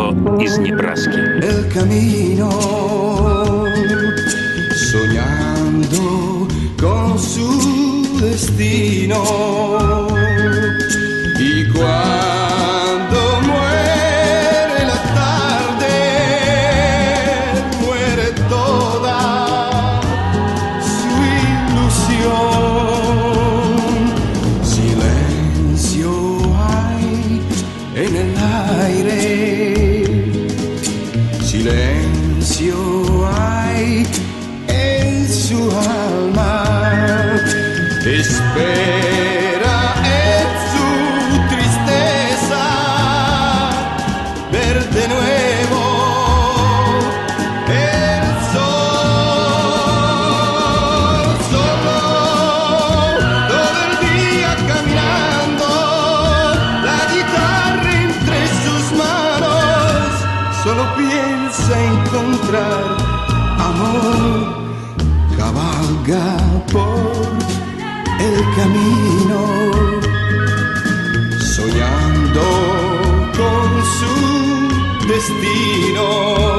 Ринго из Небраски. Por el camino, soñando con su destino,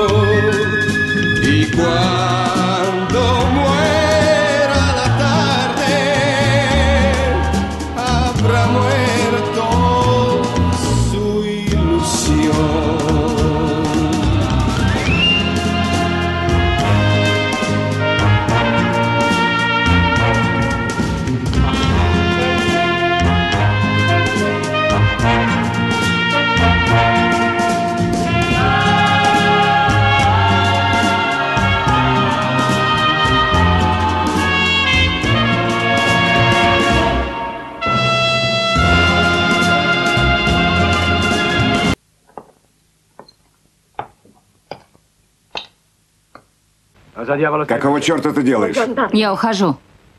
y cuando muera la tarde, habrá muerto su ilusión. Какого черта ты делаешь? Я ухожу.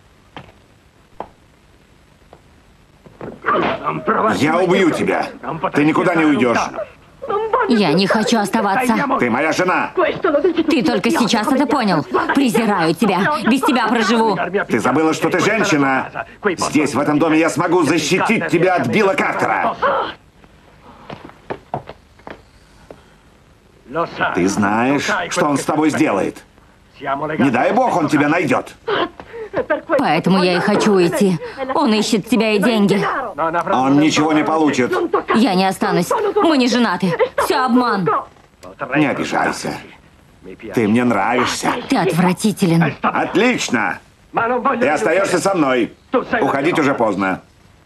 Я убью тебя. Ты никуда не уйдешь. Я не хочу оставаться. Ты моя жена. Ты только сейчас это понял. Презираю тебя. Без тебя проживу. Ты забыла, что ты женщина. Здесь, в этом доме, я смогу защитить тебя от Билла Картера. Ты знаешь, что он с тобой сделает? Не дай бог, он тебя найдет. Поэтому я и хочу уйти. Он ищет тебя и деньги. Он ничего не получит. Я не останусь. Мы не женаты. Все обман. Не обижайся. Ты мне нравишься. Ты отвратителен. Отлично. Ты остаешься со мной. Уходить уже поздно.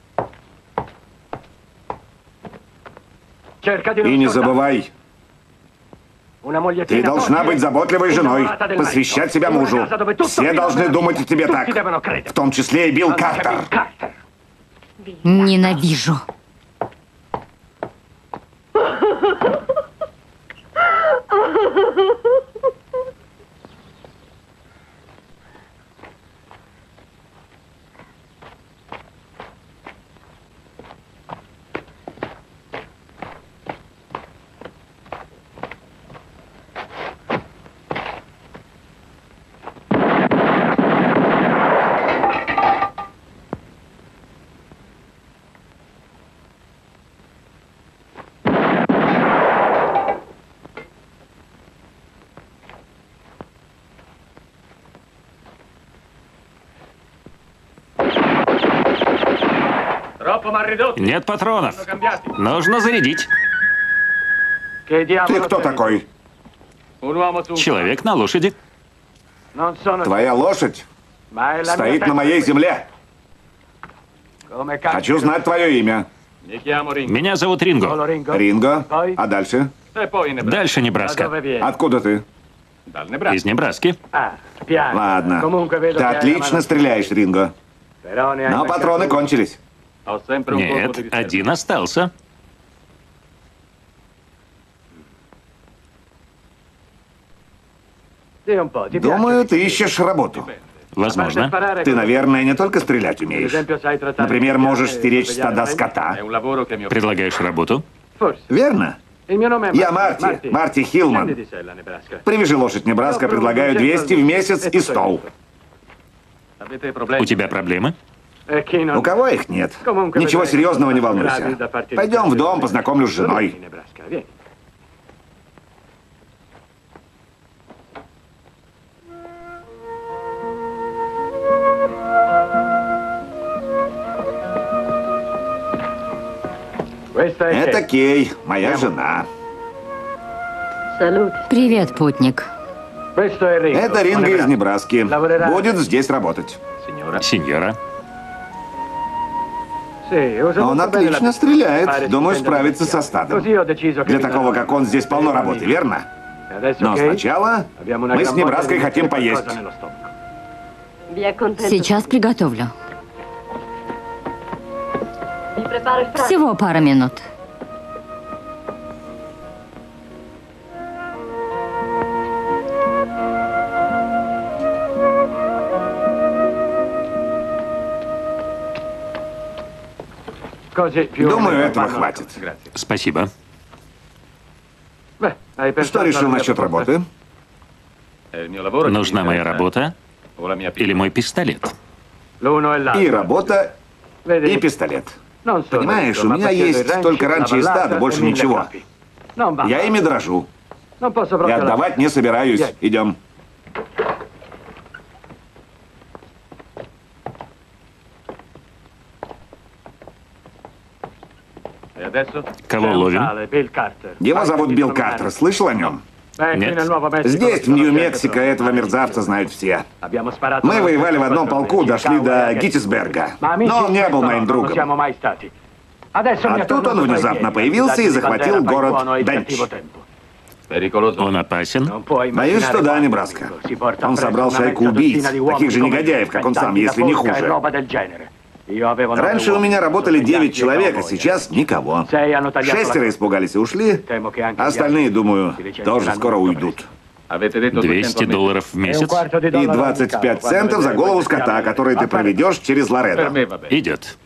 И не забывай, ты должна быть заботливой женой, посвящать себя мужу. Все должны думать о тебе так, в том числе и Билл Картер. Ненавижу. Нет патронов. Нужно зарядить. Ты кто такой? Человек на лошади. Твоя лошадь стоит на моей земле. Хочу знать твое имя. Меня зовут Ринго. Ринго. А дальше? Дальше Небраска. Откуда ты? Из Небраски. Ладно. Ты отлично стреляешь, Ринго. Но патроны кончились. Нет, один остался. Думаю, ты ищешь работу. Возможно. Ты, наверное, не только стрелять умеешь. Например, можешь стеречь стада скота. Предлагаешь работу? Верно? Я Марти. Марти Хиллман. Привяжи лошадь Небраска, предлагаю 200 в месяц и стол. У тебя проблемы? У кого их нет? Ничего серьезного, не волнуйся. Пойдем в дом, познакомлю с женой. Это Кей, моя жена. Привет, путник. Это Ринго из Небраски. Будет здесь работать. Сеньора. Он отлично стреляет. Думаю, справится со стадом. Для такого, как он, здесь полно работы, верно? Но сначала мы с Небраской хотим поесть. Сейчас приготовлю. Всего пара минут. Думаю, этого хватит. Спасибо. Что решил насчет работы? Нужна моя работа или мой пистолет? И работа, и пистолет. Понимаешь, у меня есть только ранчо и стадо, больше ничего. Я ими дрожу. И отдавать не собираюсь. Идем. Кого ловим? Его зовут Билл Картер. Слышал о нем? Нет. Здесь, в Нью-Мексико, этого мерзавца знают все. Мы воевали в одном полку, дошли до Геттисберга. Но он не был моим другом. А тут он внезапно появился и захватил город Бенч. Он опасен? Боюсь, что да, Небраска. Он собрал шайку убийц, таких же негодяев, как он сам, если не хуже. Раньше у меня работали 9 человек, а сейчас никого. 6 испугались и ушли. Остальные, думаю, тоже скоро уйдут. $200 в месяц? И 25 центов за голову скота, который ты проведешь через Ларедо. Идет.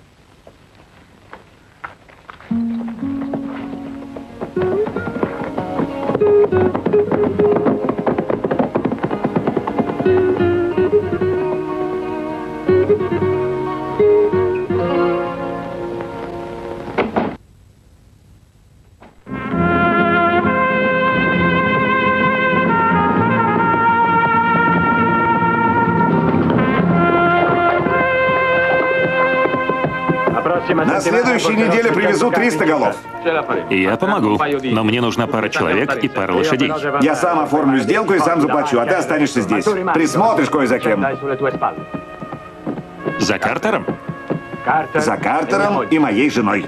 На следующей неделе привезу 300 голов. Я помогу, но мне нужна пара человек и пара лошадей. Я сам оформлю сделку и сам заплачу, а ты останешься здесь. Присмотришь кое за кем. За Картером? За Картером и моей женой.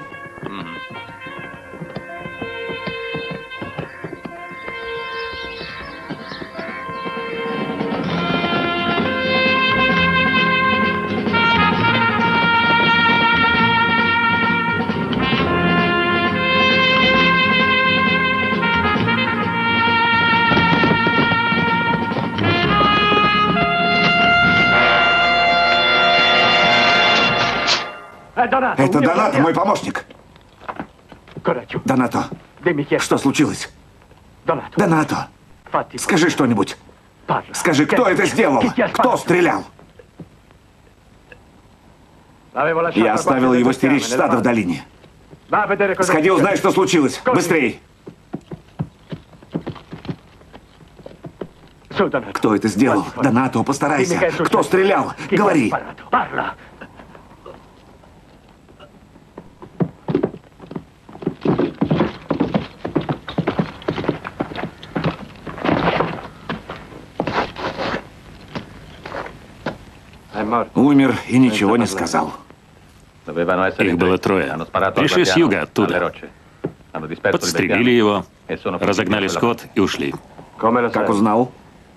Это Донато, мой помощник. Донато, что случилось? Донато, скажи что-нибудь. Скажи, кто это сделал? Кто стрелял? Я оставил его стеречь стадо в долине. Сходи, узнай, что случилось. Быстрей. Кто это сделал? Донато, постарайся. Кто стрелял? Говори. Умер и ничего не сказал. Их было 3. Пришли с юга оттуда. Подстрелили его, разогнали скот и ушли. Как узнал?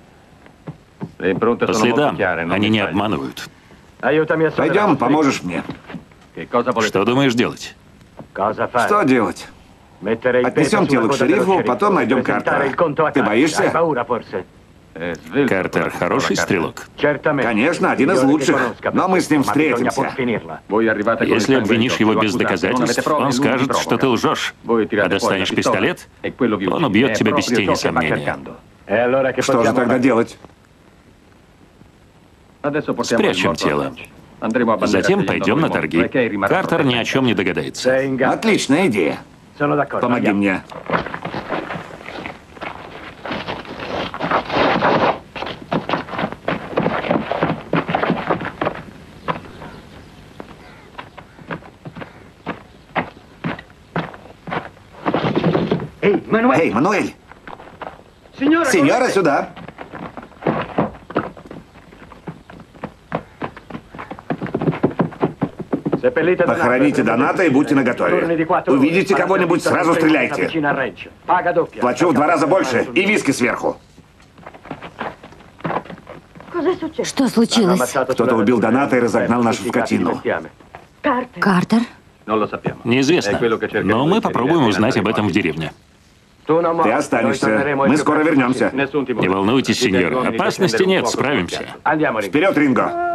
По следам. Они не обманывают. Пойдем, поможешь мне. Что думаешь делать? Что делать? Отнесем тело к шерифу, потом найдем Картера. Ты боишься? Картер хороший стрелок? Конечно, один из лучших. Но мы с ним встретимся. Если обвинишь его без доказательств, он скажет, что ты лжешь. А достанешь пистолет, он убьет тебя без тени сомнения. Что же тогда делать? Спрячем тело. Затем пойдем на торги. Картер ни о чем не догадается. Отличная идея. Помоги мне. Эй, Мануэль! Сеньора, сюда! Похороните Доната и будьте наготове. Увидите кого-нибудь, сразу стреляйте. Плачу в 2 раза больше и виски сверху. Что случилось? Кто-то убил Доната и разогнал нашу скотину. Картер? Неизвестно. Но мы попробуем узнать об этом в деревне. Ты останешься. Мы скоро вернемся. Не волнуйтесь, сеньор. Опасности нет, справимся. Вперед, Ринго!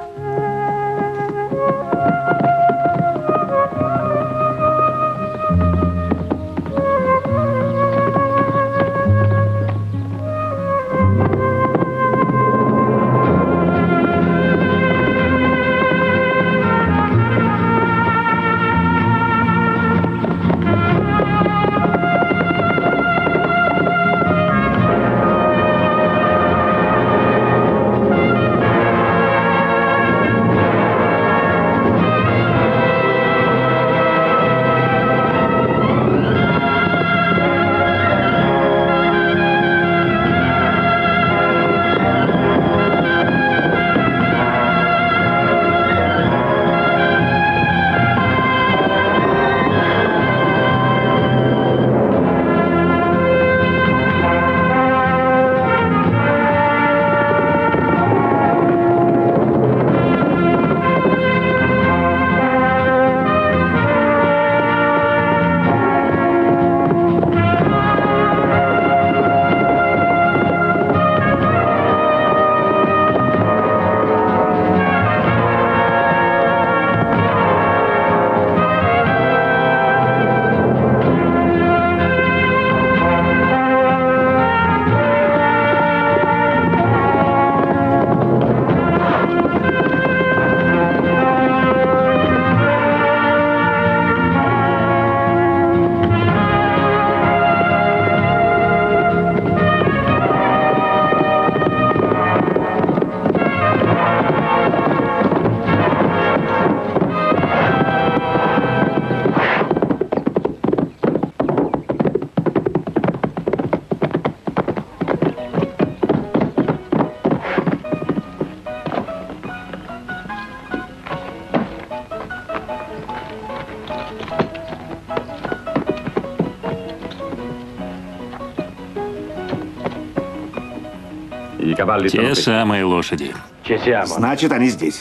Те самые лошади. Значит, они здесь.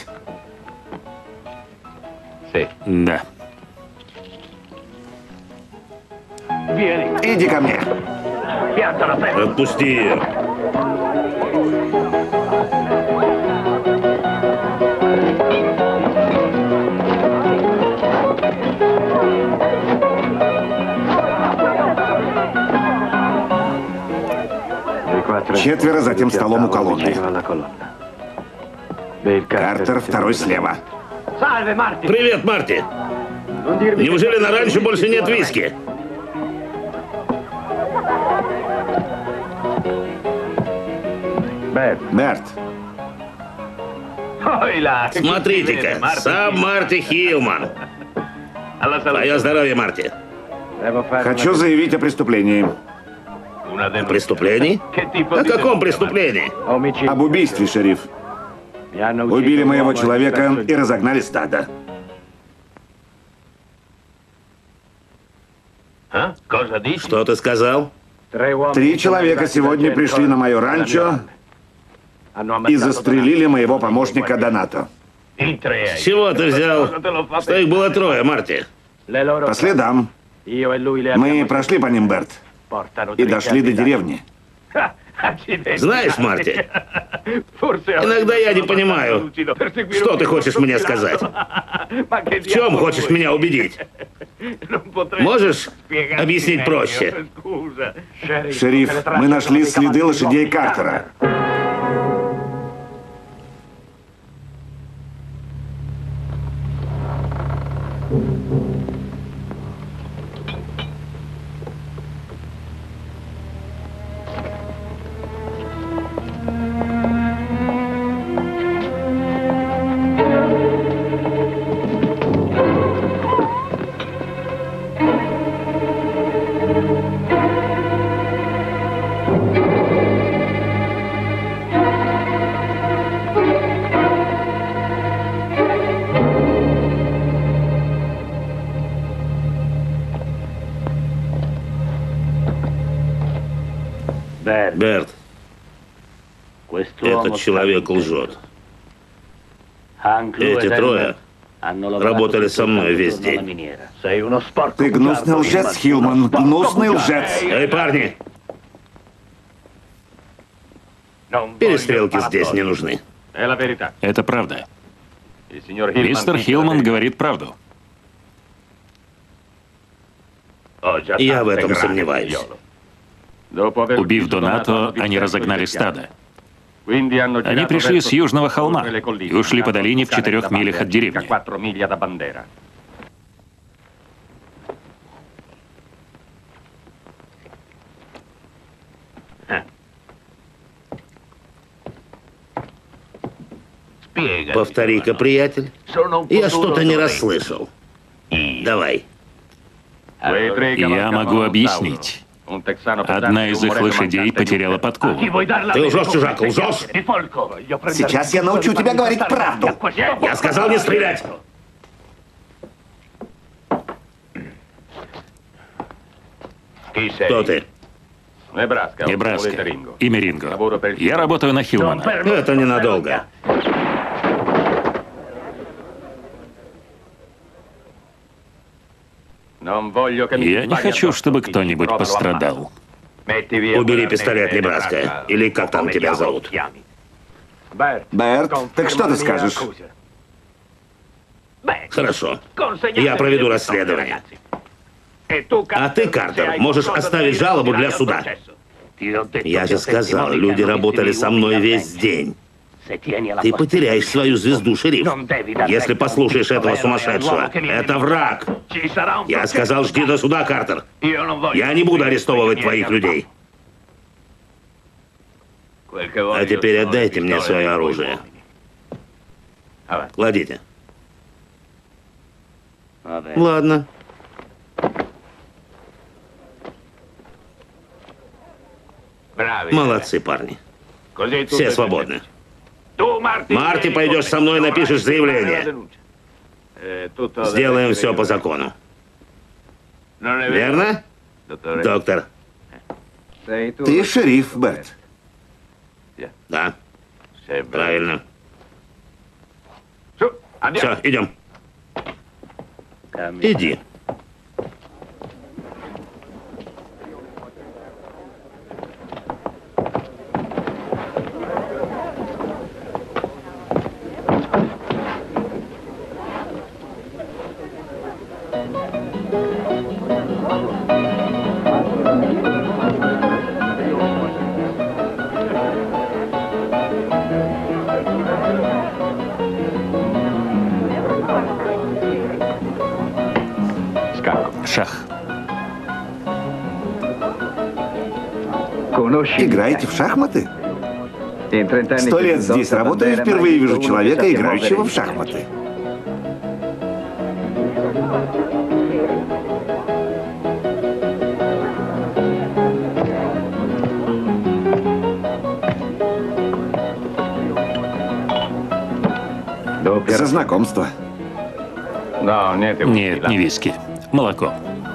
Да. Иди ко мне. Отпусти ее. Четверо за тем столом у колонны. Картер, второй слева. Привет, Марти. Неужели на ранчо больше нет виски? Берт. Смотрите-ка, сам Марти Хилман. Твое здоровье, Марти. Хочу заявить о преступлении. Преступлений? О каком преступлении? Об убийстве, шериф. Убили моего человека и разогнали стадо. Что ты сказал? 3 человека сегодня пришли на мое ранчо и застрелили моего помощника Донато. С чего ты взял, что их было 3, Марти? По следам. Мы прошли по ним, Берт, и дошли до деревни. Знаешь, Марти, иногда я не понимаю, что ты хочешь мне сказать. В чем хочешь меня убедить? Можешь объяснить проще? Шериф, мы нашли следы лошадей Картера. Берт, этот человек лжет. Эти трое работали со мной весь день. Ты гнусный лжец, Хилман, гнусный лжец. Эй, парни! Перестрелки здесь не нужны. Это правда. Мистер Хилман говорит правду. Я в этом сомневаюсь. Убив Донато, они разогнали стадо. Они пришли с южного холма и ушли по долине в 4 милях от деревни. Повтори-ка, приятель. Я что-то не расслышал. Давай. Я могу объяснить. Одна из их лошадей потеряла подкову. Ты лжешь, чужак, лжешь? Сейчас я научу тебя говорить правду. Я сказал не стрелять. Кто ты? Небраска. Имя Ринго. Я работаю на Хилмана. Это ненадолго. Я не хочу, чтобы кто-нибудь пострадал. Убери пистолет, Небраска. Или как там тебя зовут? Берт, так что ты скажешь? Хорошо. Я проведу расследование. А ты, Картер, можешь оставить жалобу для суда. Я же сказал, люди работали со мной весь день. Ты потеряешь свою звезду, шериф. Если послушаешь этого сумасшедшего, это враг. Я сказал, жди до суда, Картер. Я не буду арестовывать твоих людей. А теперь отдайте мне свое оружие. Кладите. Ладно. Молодцы, парни. Все свободны. Марти, пойдешь со мной и напишешь заявление. Сделаем все по закону. Верно, доктор? Ты шериф, Берт. Да. Правильно. Все, идем. Иди. Шах. Играете в шахматы? 100 лет здесь работаю, впервые вижу человека, играющего в шахматы. За знакомство. Нет, не виски. Молоко.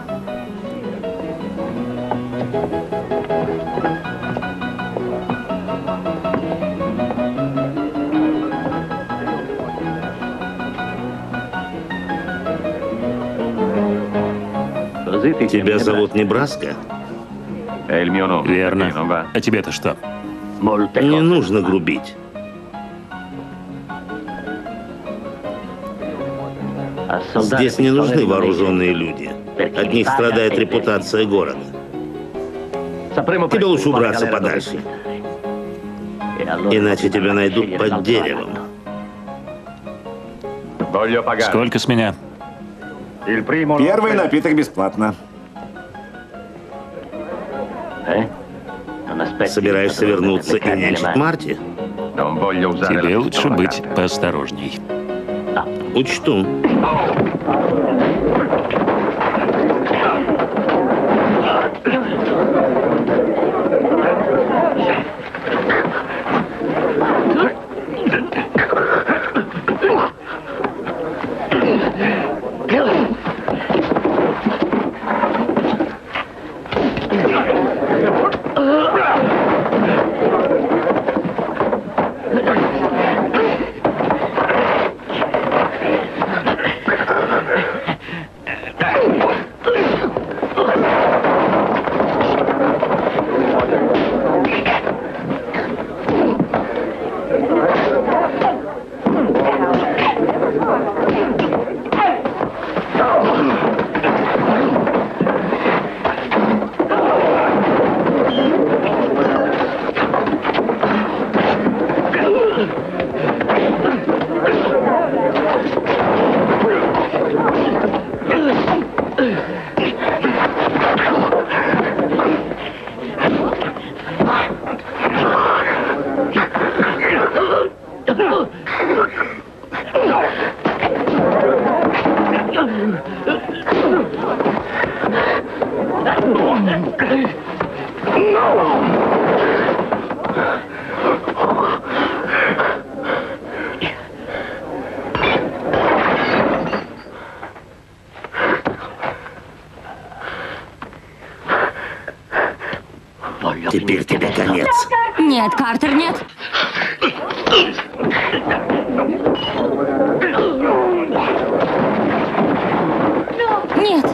Тебя зовут Небраска? Верно. А тебе-то что? Не нужно грубить. Здесь не нужны вооруженные люди. От них страдает репутация города. Тебе лучше убраться подальше. Иначе тебя найдут под деревом. Сколько с меня? Первый напиток бесплатно. Собираешься вернуться и нянчить Марти? Тебе лучше быть поосторожней. Учту. Теперь тебе конец. Нет, Картер, нет. Нет.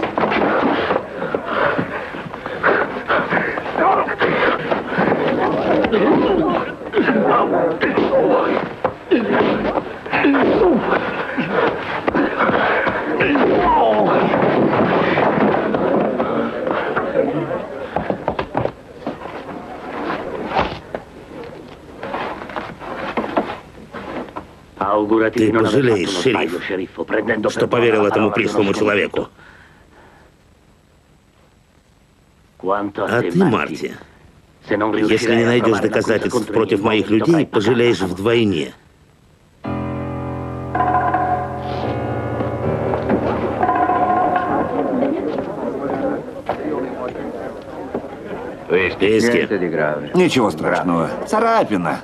Ты пожалеешь, шериф, что поверил этому прислому человеку. А ты, Марти, если не найдешь доказательств против моих людей, пожалеешь вдвойне. Виски. Ничего страшного. Царапина.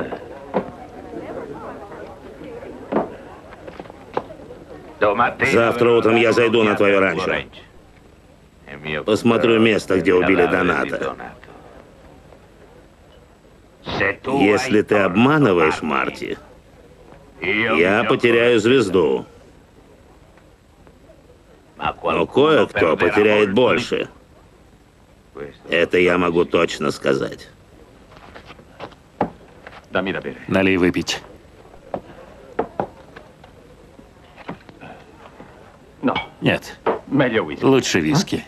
Завтра утром я зайду на твое ранчо. Посмотрю место, где убили Доната. Если ты обманываешь, Марти, я потеряю звезду. Но кое-кто потеряет больше. Это я могу точно сказать. Налей выпить. Нет, лучше виски.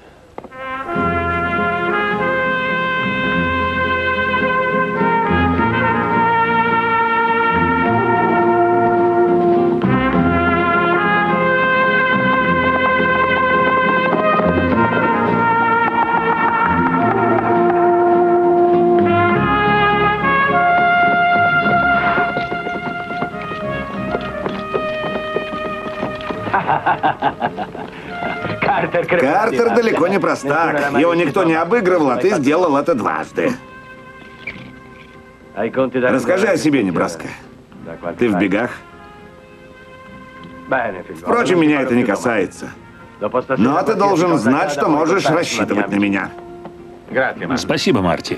Картер далеко не простак. Его никто не обыгрывал, а ты сделал это дважды. Расскажи о себе, Небраска. Ты в бегах? Впрочем, меня это не касается. Но ты должен знать, что можешь рассчитывать на меня. Спасибо, Марти.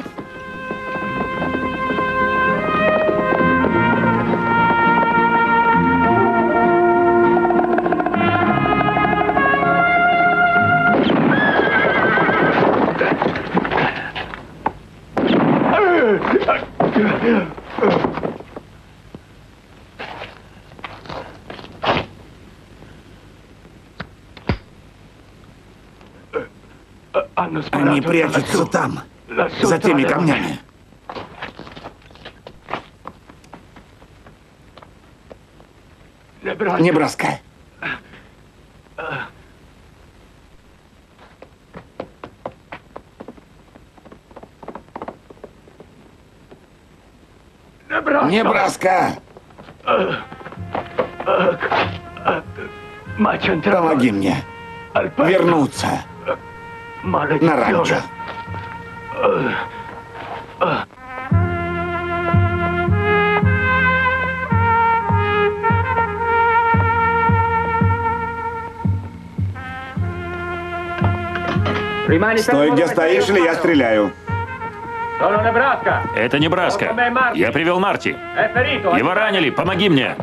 Они прячутся там, за теми камнями. Небраска. Небраска. Помоги мне вернуться на ранчо. Стой, где стоишь, или я стреляю. Это Небраска. Я привел Марти. Его ранили. Помоги мне.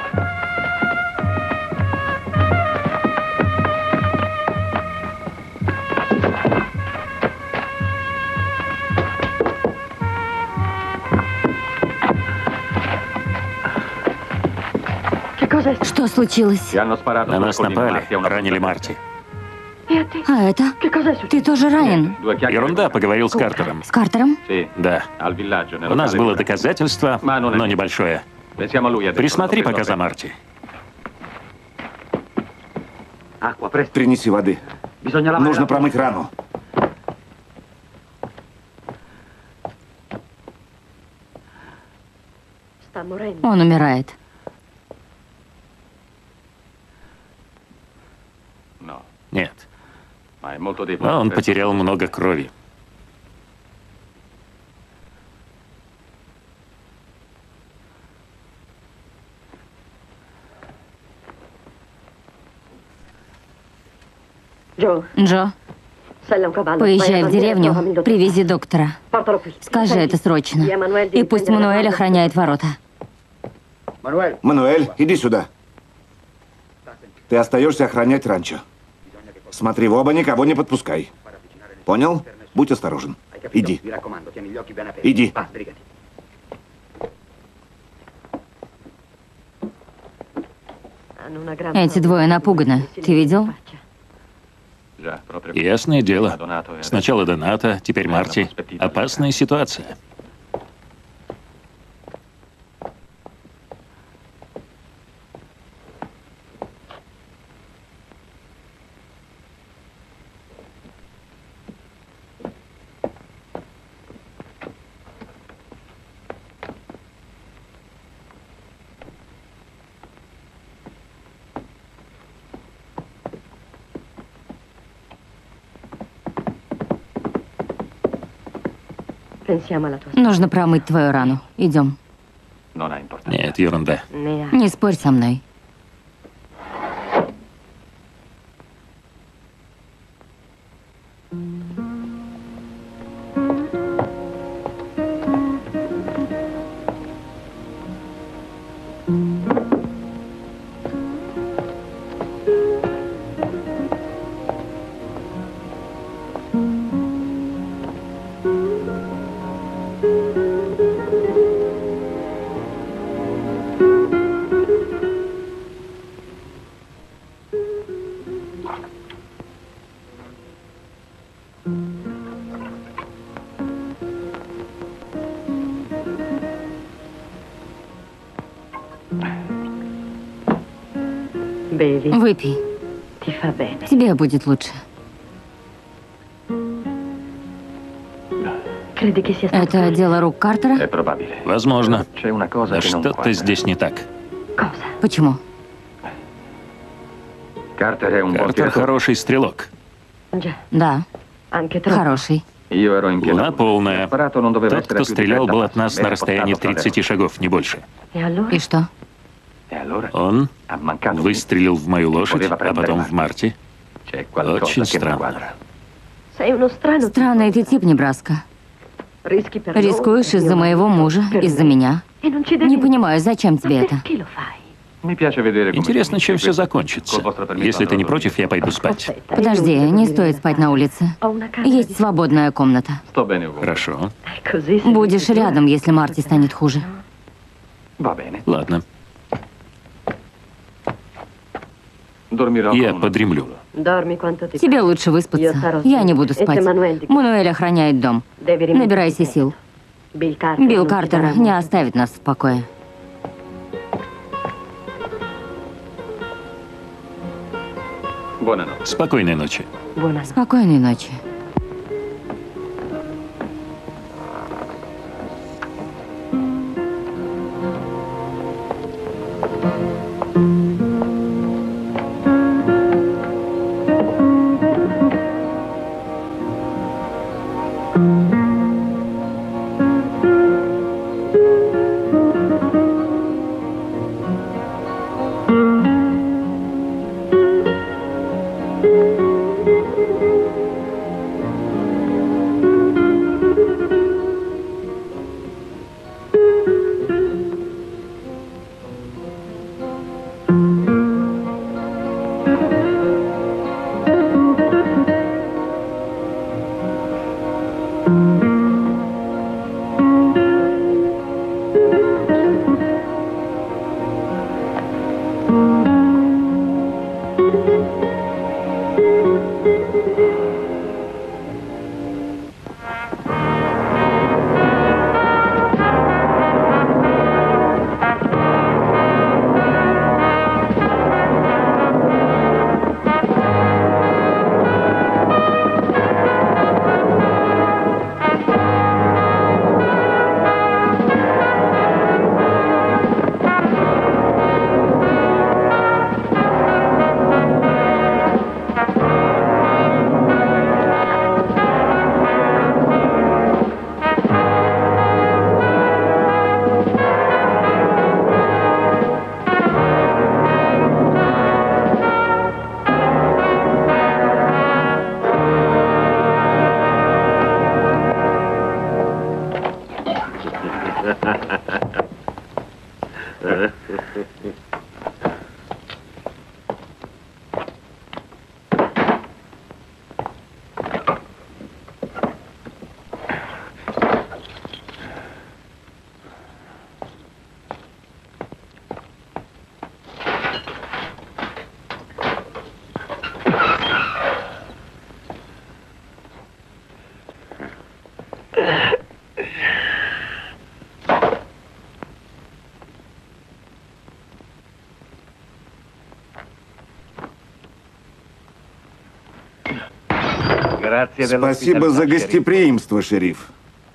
Что случилось? На нас напали. Ранили Марти. А это? Ты тоже ранен? Ерунда, поговорил с Картером. С Картером? Да. У нас было доказательство, но небольшое. Присмотри пока за Марти. Принеси воды. Нужно промыть рану. Он умирает. Нет. Но он потерял много крови. Джо, поезжай в деревню, привези доктора. Скажи это срочно. И пусть Мануэль охраняет ворота. Мануэль, иди сюда. Ты остаешься охранять ранчо. Смотри в оба, никого не подпускай. Понял? Будь осторожен. Иди. Иди. Эти двое напуганы. Ты видел? Ясное дело. Сначала Доната, теперь Марти. Опасная ситуация. Нужно промыть твою рану. Идем. Нет, ерунда. Не спорь со мной. Выпей. Тебе будет лучше. Это дело рук Картера? Возможно. Но что-то здесь не так. Почему? Картер хороший стрелок. Да, хороший. Луна полная. Тот, кто стрелял, был от нас на расстоянии 30 шагов, не больше. И что? Он выстрелил в мою лошадь, а потом в Марти. Очень странно. Странный ты тип, Небраска. Рискуешь из-за моего мужа, из-за меня. Не понимаю, зачем тебе это? Интересно, чем все закончится. Если ты не против, я пойду спать. Подожди, не стоит спать на улице. Есть свободная комната. Хорошо. Будешь рядом, если Марти станет хуже. Ладно. Я подремлю. Тебе лучше выспаться. Я не буду спать. Мануэль охраняет дом. Набирайся сил. Билл Картер не оставит нас в покое. Спокойной ночи. Спокойной ночи. Спасибо за гостеприимство, шериф.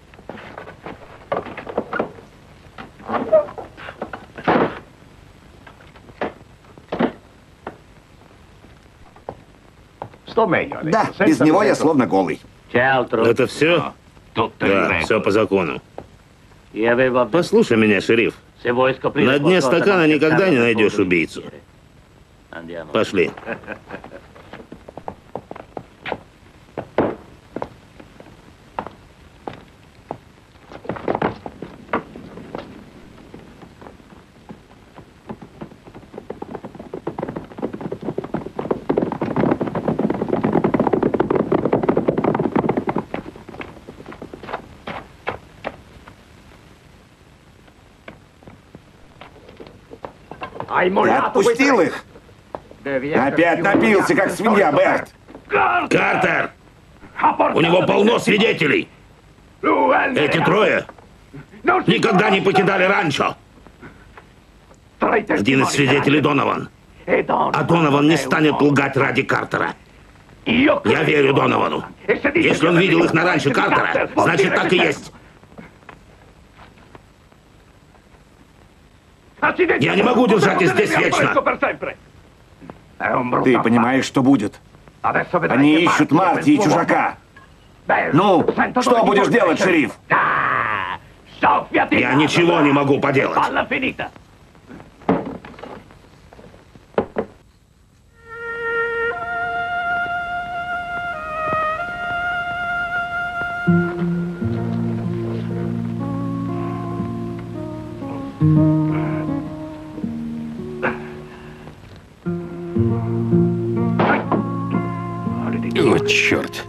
Да, без него я словно голый. Это все? Да, все по закону. Послушай меня, шериф. На дне стакана никогда не найдешь убийцу. Пошли. Я отпустил их. Опять напился, как свинья, Берт. Картер! У него полно свидетелей. Эти трое никогда не покидали ранчо. Один из свидетелей Донован. А Донован не станет лгать ради Картера. Я верю Доновану. Если он видел их на ранчо Картера, значит так и есть. Я не могу держать их здесь вечно. Ты понимаешь, что будет? Они ищут Марти и чужака. Ну, что будешь делать, шериф? Я ничего не могу поделать. О, черт.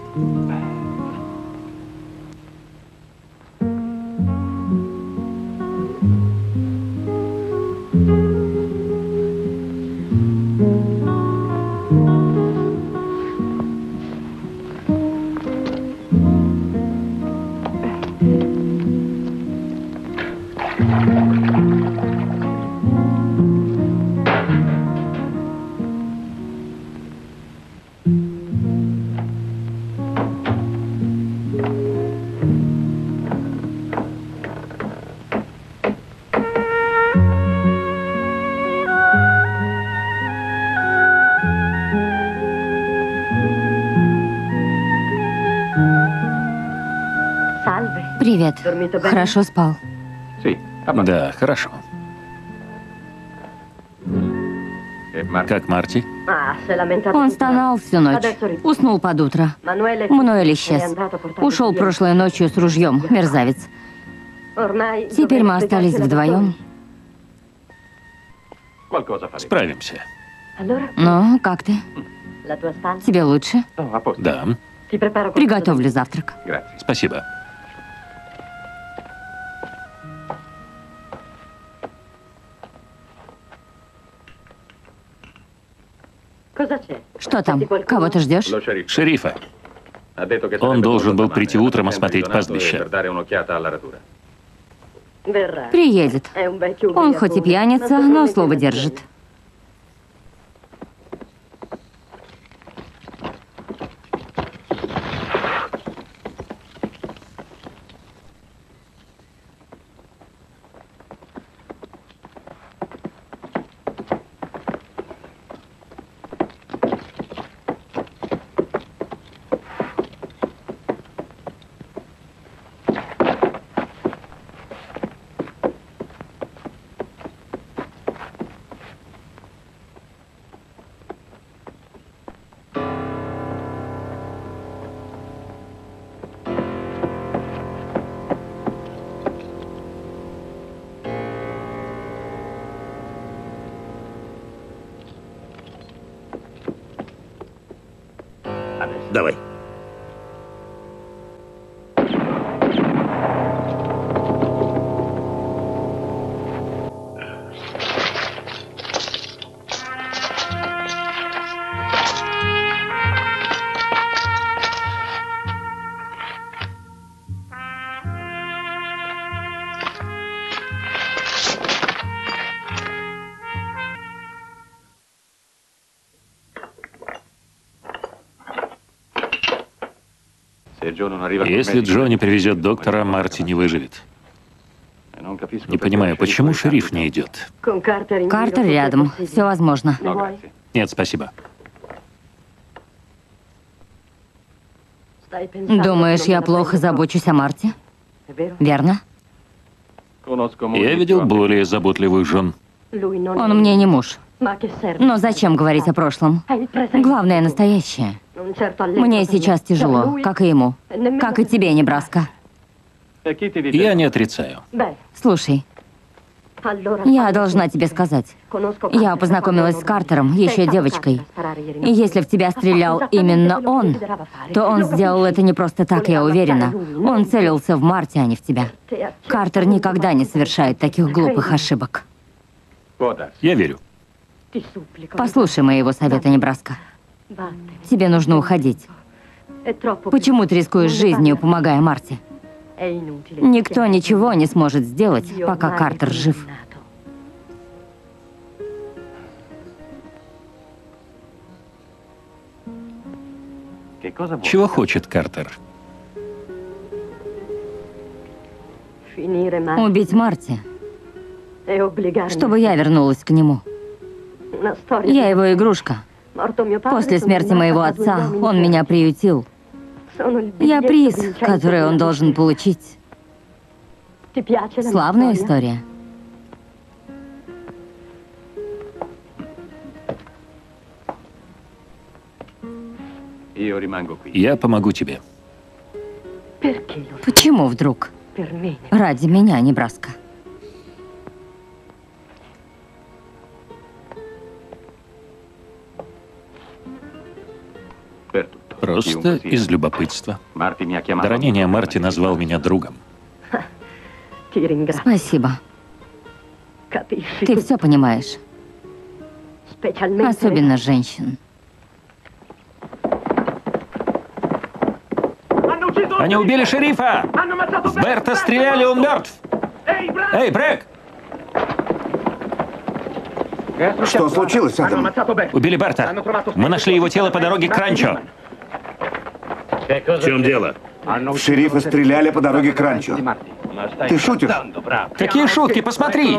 Привет. Хорошо спал? Да, хорошо. Как Марти? Он стонал всю ночь. Уснул под утро. Мануэль исчез. Ушел прошлой ночью с ружьем, мерзавец. Теперь мы остались вдвоем. Справимся. Ну, как ты? Тебе лучше? Да, Приготовлю завтрак. спасибо. Что там? Кого ты ждешь? Шерифа. Он должен был прийти утром осмотреть пастбище. Приедет. Он хоть и пьяница, но слово держит. Давай. Если Джо не привезет доктора, Марти не выживет. Не понимаю, почему шериф не идет? Картер рядом. Все возможно. Нет, спасибо. Думаешь, я плохо забочусь о Марте? Верно? Я видел более заботливых жен. Он мне не муж. Но зачем говорить о прошлом? Главное, настоящее. Мне сейчас тяжело, как и ему. Как и тебе, Небраска. Я не отрицаю. Слушай, я должна тебе сказать. Я познакомилась с Картером, еще девочкой. И если в тебя стрелял именно он, то он сделал это не просто так, я уверена. Он целился в Марте, а не в тебя. Картер никогда не совершает таких глупых ошибок. Я верю. Послушай моего совета, Небраска. Тебе нужно уходить. Почему ты рискуешь жизнью, помогая Марте? Никто ничего не сможет сделать, пока Картер жив. Чего хочет Картер? Убить Марти, чтобы я вернулась к нему. Я его игрушка. После смерти моего отца он меня приютил. Я приз, который он должен получить. Славная история. Я помогу тебе. Почему вдруг? Ради меня, Небраска. Просто из любопытства. До ранения Марти назвал меня другом. Спасибо. Ты все понимаешь. Особенно женщин. Они убили шерифа! В Берта стреляли, он мертв! Эй, Брэк! Что случилось, Адам? Убили Берта. Мы нашли его тело по дороге к ранчо. В чем дело? В шерифа стреляли по дороге к ранчо. Ты шутишь? Какие шутки, посмотри!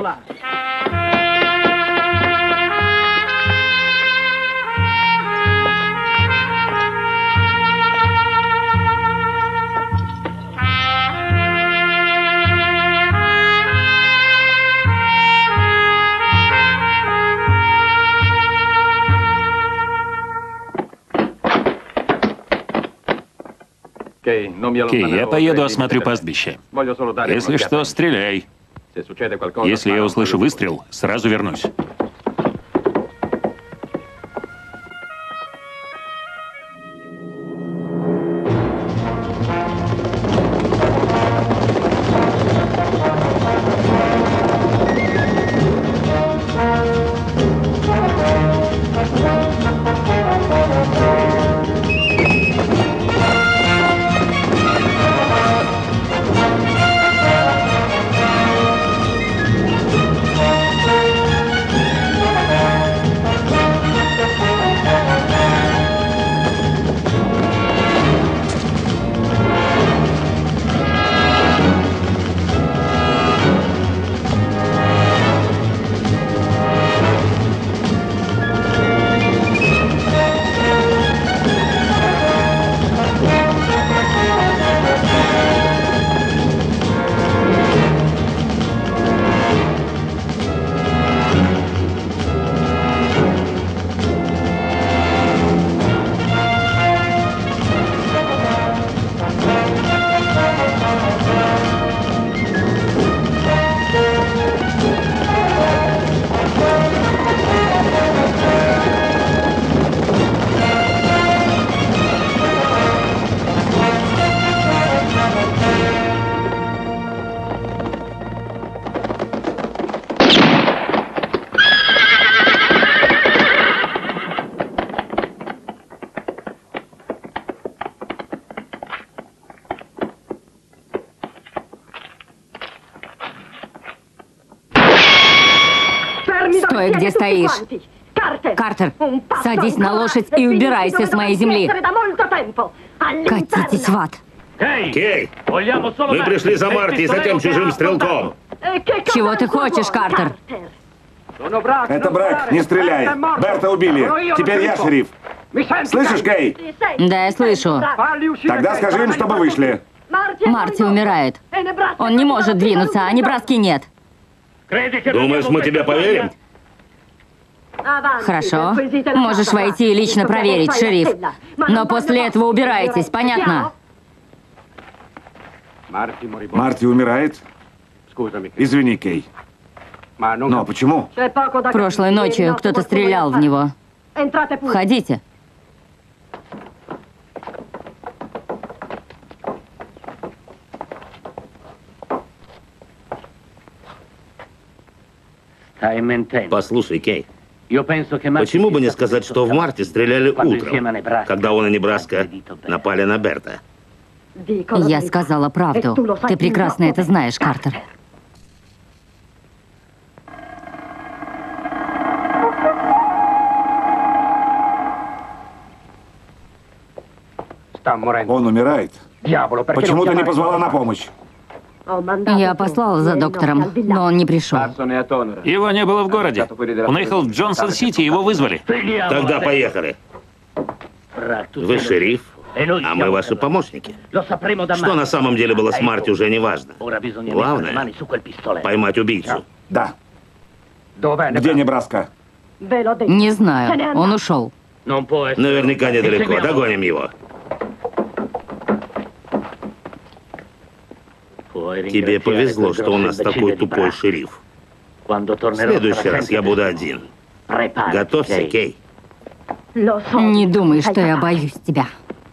Кей, я поеду осмотрю пастбище. Если что, стреляй. Если я услышу выстрел, сразу вернусь. Стой, где стоишь. Картер, садись на лошадь и убирайся с моей земли. Катитесь в ад. Кей, мы пришли за Марти и за тем чужим стрелком. Чего ты хочешь, Картер? Это Брэк, не стреляй. Берта убили. Теперь я шериф. Слышишь, Кей? Да, я слышу. Тогда скажи им, чтобы вышли. Марти умирает. Он не может двинуться, а Небраски нет. Думаешь, мы тебе поверим? Хорошо. Можешь войти и лично проверить, шериф. Но после этого убирайтесь, понятно? Марти умирает? Извини, Кей. Но почему? Прошлой ночью кто-то стрелял в него. Входите. Послушай, Кей, почему бы не сказать, что в марте стреляли утром, когда он и Небраска напали на Берта? Я сказала правду. Ты прекрасно это знаешь, Картер. Он умирает. Почему ты не позвала на помощь? Я послала за доктором, но он не пришел. Его не было в городе. Он уехал в Джонсон-Сити, его вызвали. Тогда поехали. Вы шериф, а мы ваши помощники. Что на самом деле было с Марти, уже не важно. Главное — поймать убийцу. Да. Где Небраска? Не знаю, он ушел. Наверняка недалеко. Догоним его. Тебе повезло, что у нас такой тупой шериф. В следующий раз я буду один. Готовься, Кей. Не думай, что я боюсь тебя.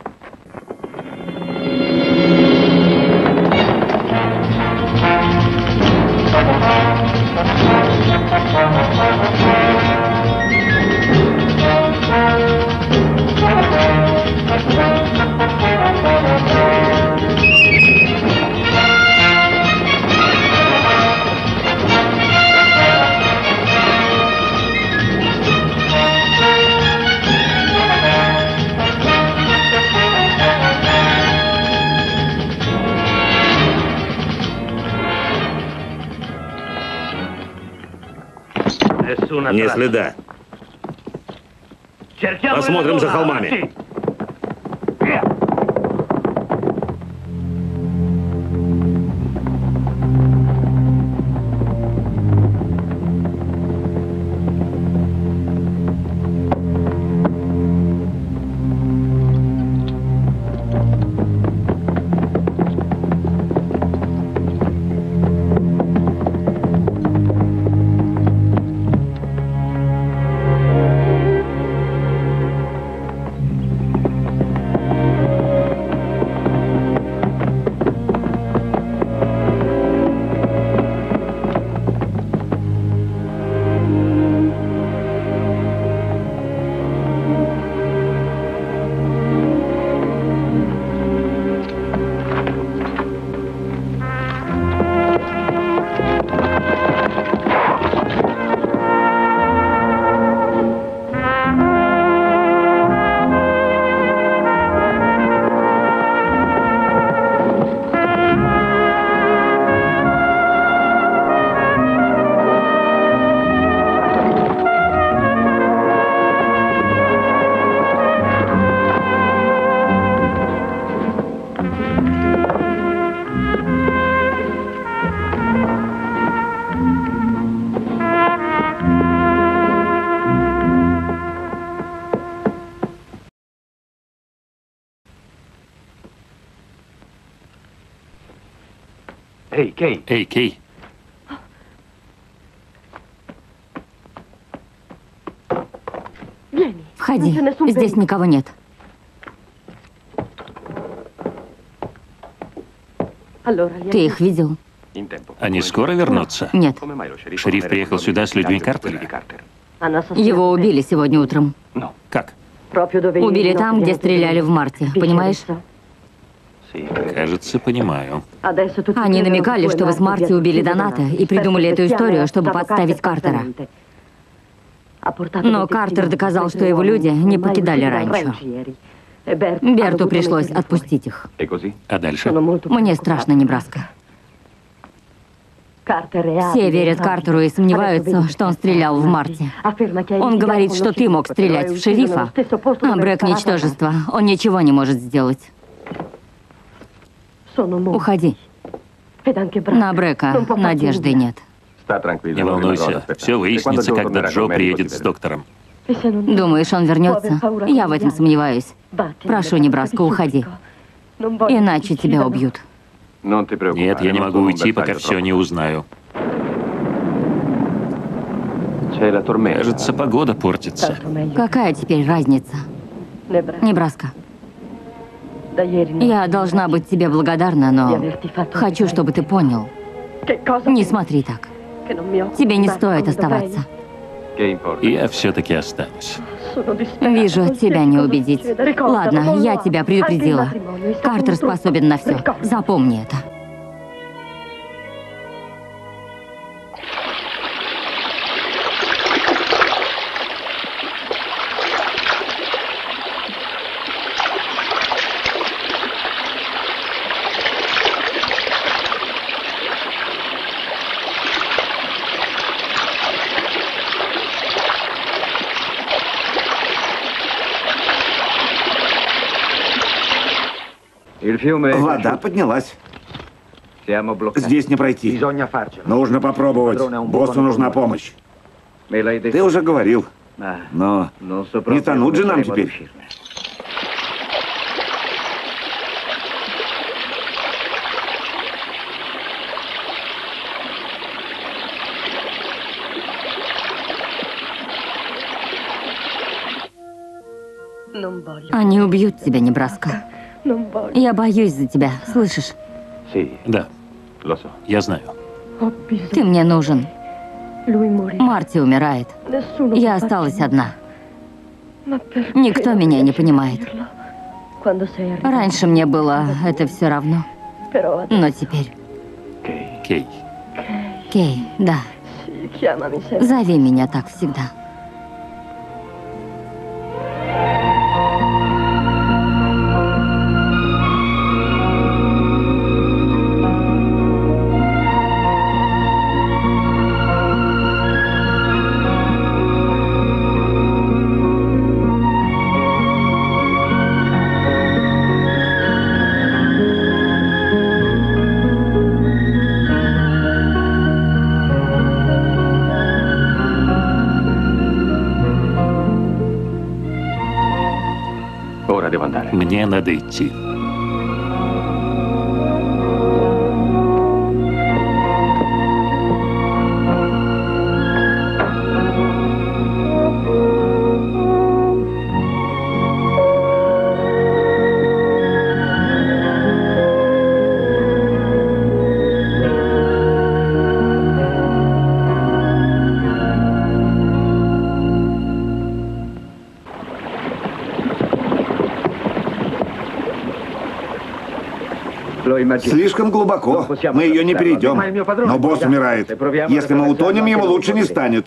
Ни следа. Посмотрим за холмами. Эй, Кей. Входи, здесь никого нет. Ты их видел? Они скоро вернутся? Нет. Шериф приехал сюда с людьми Картера. Его убили сегодня утром. Как? Убили там, где стреляли в марте, понимаешь? Кажется, понимаю. Они намекали, что вы с Марти убили Доната и придумали эту историю, чтобы подставить Картера. Но Картер доказал, что его люди не покидали ранчо. Берту пришлось отпустить их. А дальше? Мне страшно, Небраска. Все верят Картеру и сомневаются, что он стрелял в марте. Он говорит, что ты мог стрелять в шерифа, а Брэк — ничтожество. Он ничего не может сделать. Уходи. На Брэка надежды нет. Не волнуйся, все выяснится, когда Джо приедет с доктором. Думаешь, он вернется? Я в этом сомневаюсь. Прошу, Небраска, уходи. Иначе тебя убьют. Нет, я не могу уйти, пока все не узнаю. Кажется, погода портится. Какая теперь разница? Небраска. Я должна быть тебе благодарна, но хочу, чтобы ты понял. Не смотри так. Тебе не стоит оставаться. Я все-таки останусь. Вижу, тебя не убедить. Ладно, я тебя предупредила. Картер способен на все. Запомни это. Вода поднялась. Здесь не пройти. Нужно попробовать. Боссу нужна помощь. Ты уже говорил. Но не тонуть же нам теперь. Они убьют тебя, Небраска. Я боюсь за тебя, слышишь? Да, я знаю. Ты мне нужен. Марти умирает. Я осталась одна. Никто меня не понимает. Раньше мне было это все равно. Но теперь... Кей. Кей, да. Зови меня так всегда. Мне надо идти. Слишком глубоко. Мы ее не перейдем. Но босс умирает. Если мы утонем, ему лучше не станет.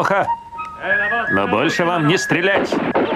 неплохо. Но больше вам не стрелять.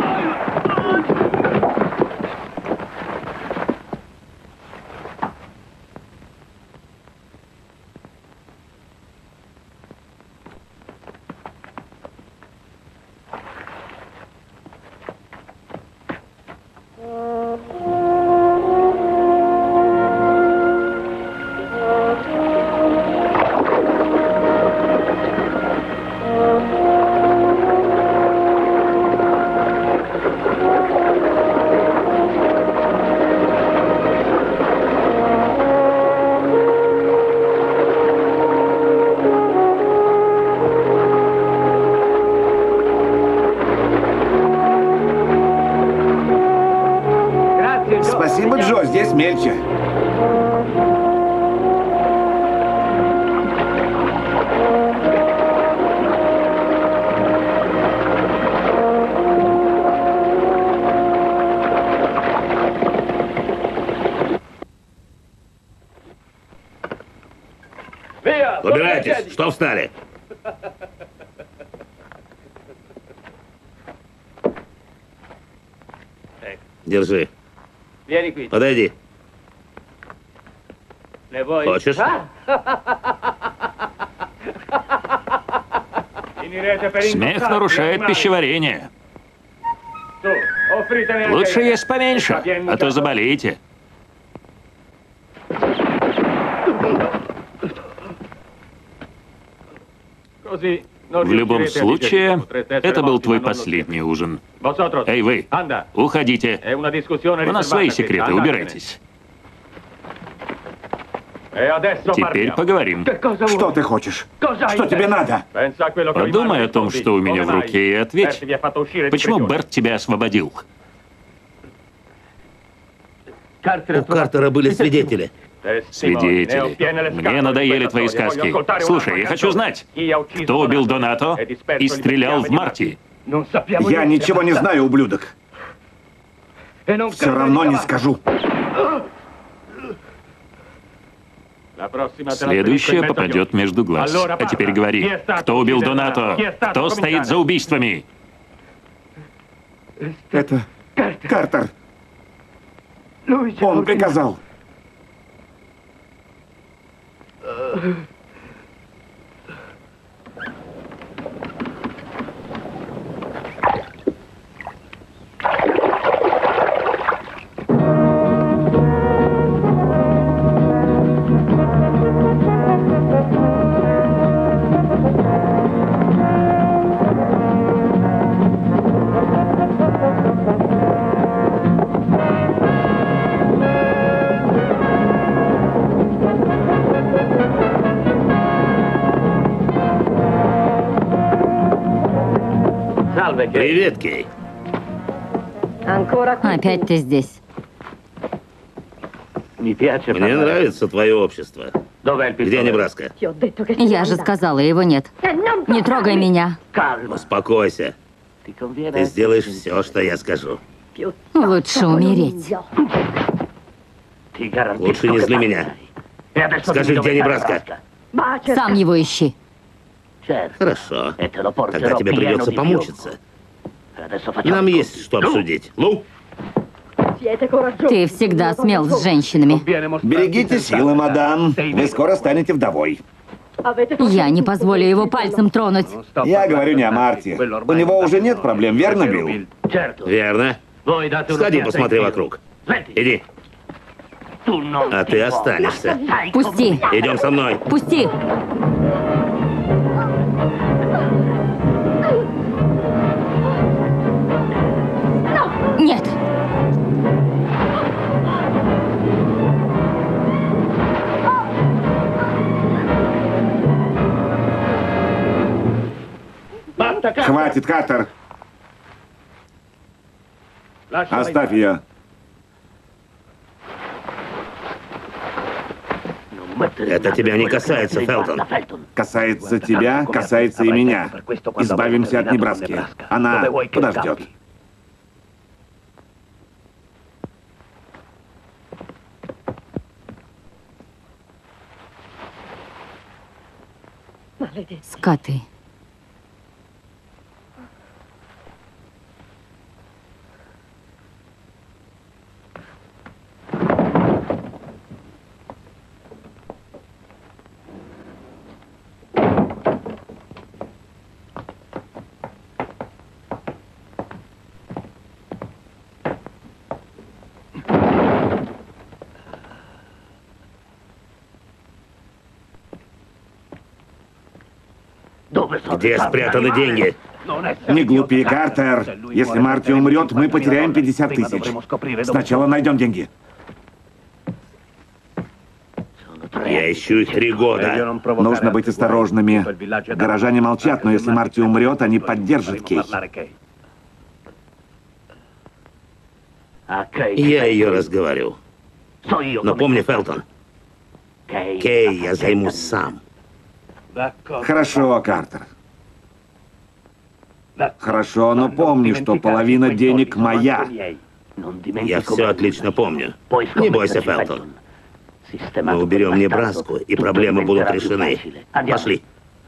Спасибо, Джо, здесь мельче. Убирайтесь! Что встали? Держи. Подойди. Хочешь? Смех нарушает пищеварение. Лучше есть поменьше, а то заболеете. В любом случае, это был твой последний ужин. Эй, вы, уходите. У нас свои секреты, убирайтесь. Теперь поговорим. Что ты хочешь? Что тебе надо? Подумай о том, что у меня в руке, и ответь, почему Берт тебя освободил? У Картера были свидетели. Свидетели. Мне надоели твои сказки. Слушай, я хочу знать, кто убил Донато и стрелял в Марти? Я ничего не знаю, ублюдок. Все равно не скажу. Следующее попадет между глаз. А теперь говори, кто убил Донато? Кто стоит за убийствами? Это Картер. Он приказал. Привет, Кей. Опять ты здесь. Мне нравится твое общество. Где Небраска? Я же сказала, его нет. Не трогай меня. Успокойся. Ты сделаешь все, что я скажу. Лучше умереть. Лучше не зли меня. Скажи, где Небраска? Сам его ищи. Хорошо. Тогда тебе придется помучиться. Нам есть что обсудить. Лу? Ты всегда смел с женщинами. Берегите силы, мадам. Вы скоро станете вдовой. Я не позволю его пальцем тронуть. Я говорю не о Марти. У него уже нет проблем, верно, Билл? Верно. Сходи, посмотри вокруг. Иди. А ты останешься. Пусти. Идем со мной. Пусти. Нет. Хватит, Картер. Оставь ее. Это тебя не касается, Фелтон. Касается тебя, касается и меня. Избавимся от Небраски. Она подождет. Скоты. Где спрятаны деньги? Не глупи, Картер. Если Марти умрет, мы потеряем 50 тысяч. Сначала найдем деньги. Я ищу их 3 года. Нужно быть осторожными. Горожане молчат, но если Марти умрет, они поддержат Кей. Я ее разговорю. Но помни, Фелтон, Кей я займусь сам. Хорошо, Картер. Хорошо, но помни, что половина денег моя. Я все отлично помню. Не бойся, Фелтон. Мы уберем Небраску, и проблемы будут решены. Пошли.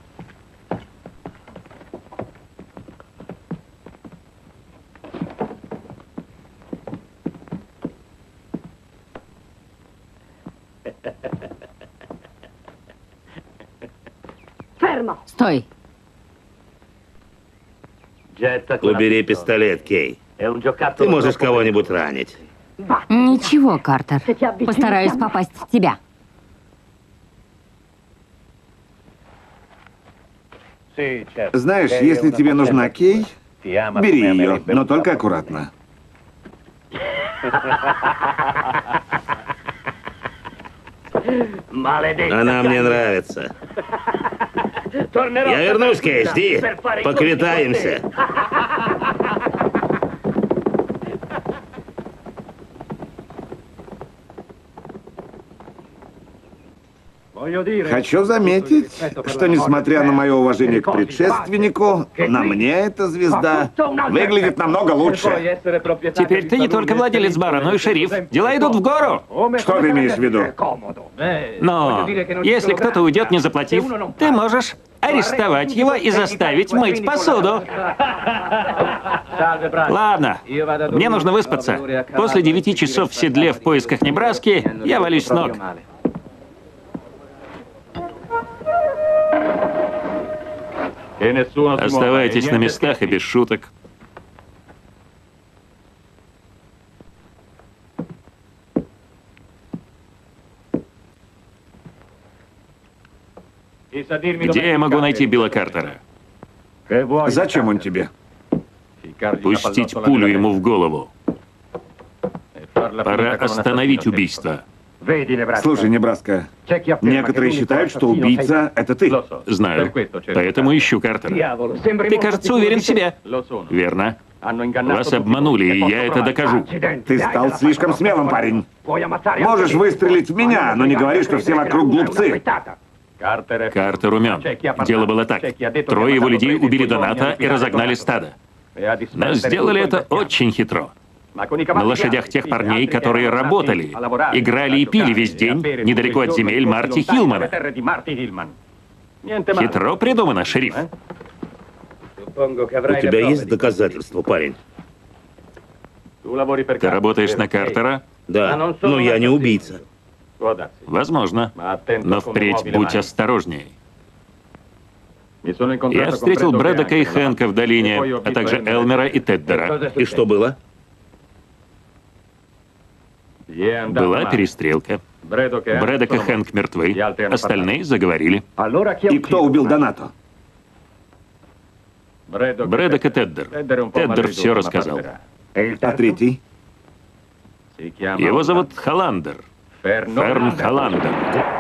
Стой. Убери пистолет, Кей. Ты можешь кого-нибудь ранить. Ничего, Картер. Постараюсь попасть в тебя. Знаешь, если тебе нужна Кей, бери ее, но только аккуратно. Она мне нравится. Я вернусь, Кей, жди. Поквитаемся. Хочу заметить, что, несмотря на мое уважение к предшественнику, на мне эта звезда выглядит намного лучше. Теперь ты не только владелец бара, но и шериф. Дела идут в гору. Что ты имеешь в виду? Но если кто-то уйдет, не заплатив, ты можешь арестовать его и заставить мыть посуду. Ладно, мне нужно выспаться. После 9 часов в седле в поисках Небраски я валюсь с ног. Оставайтесь на местах и без шуток. Где я могу найти Билла Картера? Зачем он тебе? Пустить пулю ему в голову. Пора остановить убийство. Слушай, Небраска, некоторые считают, что убийца — это ты. Знаю, поэтому ищу Картера. Ты, кажется, уверен в себе. Верно. Вас обманули, и я это докажу. Ты стал слишком смелым, парень. Можешь выстрелить в меня, но не говори, что все вокруг глупцы. Картер умен. Дело было так. 3 его людей убили Доната и разогнали стадо. Но сделали это очень хитро. На лошадях тех парней, которые работали, играли и пили весь день недалеко от земель Марти Хилмана. Хитро придумано, шериф. У тебя есть доказательства, парень? Ты работаешь на Картера? Да, но я не убийца. Возможно. Но впредь будь осторожнее. Я встретил Брэдока и Хэнка в долине, а также Элмера и Теддера. И что было? Была перестрелка. Брэдок и Хэнк мертвы, остальные заговорили. И кто убил Донато? Брэдок и Теддер. Теддер все рассказал. А третий? Его зовут Холландер. Ферн Холландер.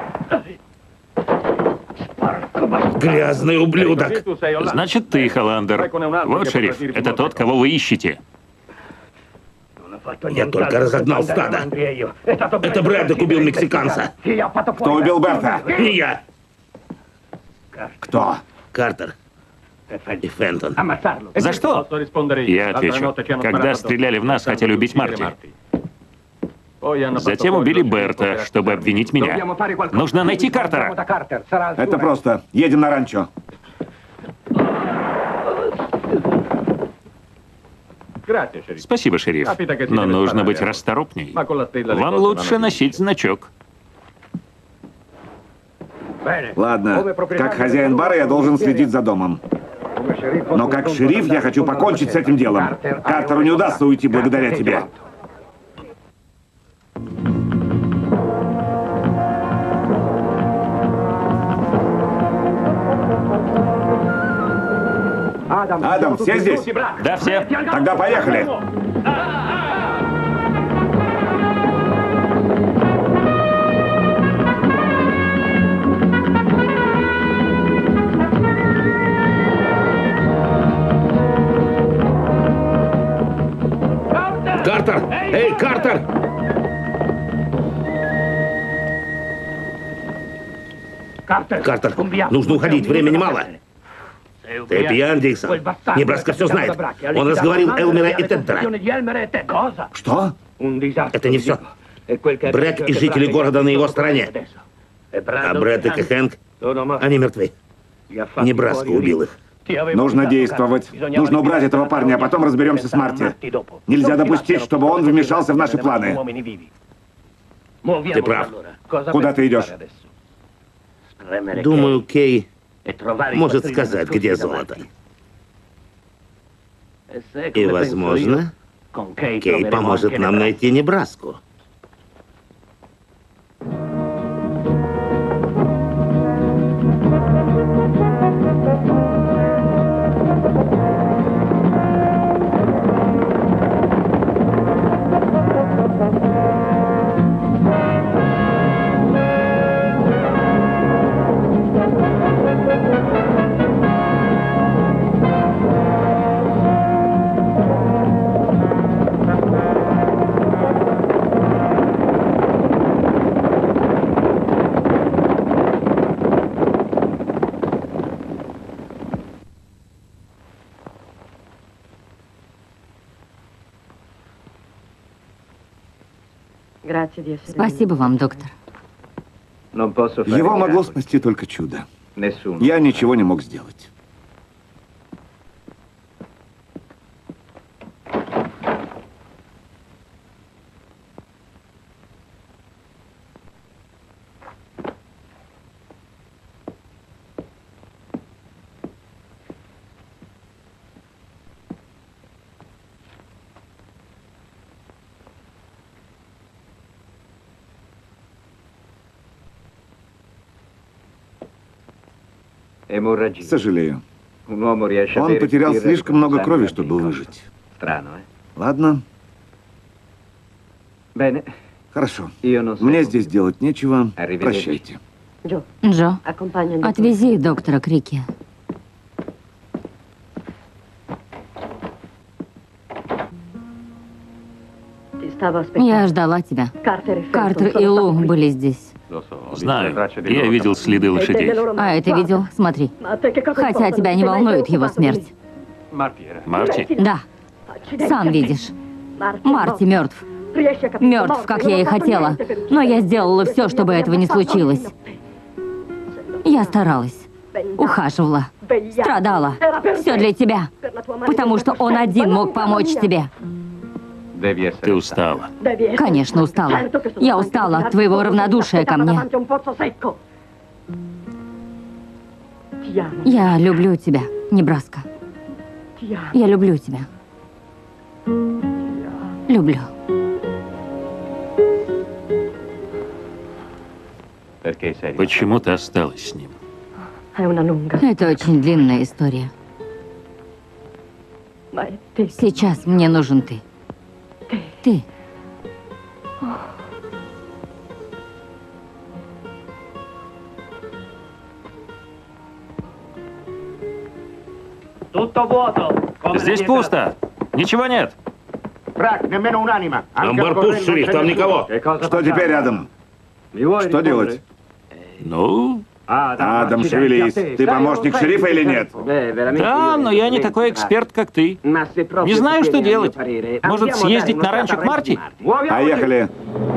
Грязный ублюдок. Значит, ты, Холландер. Вот, шериф, это тот, кого вы ищете. Я только разогнал стадо. Это Брэдок убил мексиканца. Кто убил Берта? Не я. Кто? Картер. И Фентон. За что? Я отвечу. Когда стреляли в нас, хотели убить Марти. Затем убили Берта, чтобы обвинить меня. Нужно найти Картера. Это просто. Едем на ранчо. Спасибо, шериф. Но нужно быть расторопней. Вам лучше носить значок. Ладно, как хозяин бара я должен следить за домом. Но как шериф я хочу покончить с этим делом. Картеру не удастся уйти благодаря тебе. Адам, все здесь? Да, все. Тогда поехали. Картер! Эй, Картер! Картер, нужно уходить, времени мало. Ты пьян, Диксон. Небраска все знает. Он разговорил Элмера и Теддера. Что? Это не все. Брэк и жители города на его стороне. А Брэд и Хэнк, они мертвы. Небраска убил их. Нужно действовать. Нужно убрать этого парня, а потом разберемся с Марти. Нельзя допустить, чтобы он вмешался в наши планы. Ты прав. Куда ты идешь? Думаю, Кей может сказать, где золото. И, возможно, Кей поможет нам найти Небраску. Спасибо вам, доктор. Его могло спасти только чудо. Я ничего не мог сделать. Сожалею. Он потерял слишком много крови, чтобы выжить. Ладно. Хорошо. Мне здесь делать нечего. Прощайте. Джо, отвези доктора к реке. Я ждала тебя. Картер и Лу были здесь. Знаю. Я видел следы лошадей. А это видел? Смотри. Хотя тебя не волнует его смерть. Марти? Да. Сам видишь. Марти мертв. Мертв, как я и хотела. Но я сделала все, чтобы этого не случилось. Я старалась. Ухаживала. Страдала. Все для тебя. Потому что он один мог помочь тебе. Ты устала. Конечно, устала. Я устала от твоего равнодушия ко мне. Я люблю тебя, Небраска. Я люблю тебя. Люблю. Почему ты осталась с ним? Это очень длинная история. Сейчас мне нужен ты. Ты. Здесь пусто. Ничего нет. Амбар пуст, шериф, там никого. Что теперь, Адам? Что делать? Ну, Адам, шевелись. Ты помощник шерифа или нет? да, но я не такой эксперт, как ты. Не знаю, что делать. Может, съездить на ранчо к Марти? Поехали.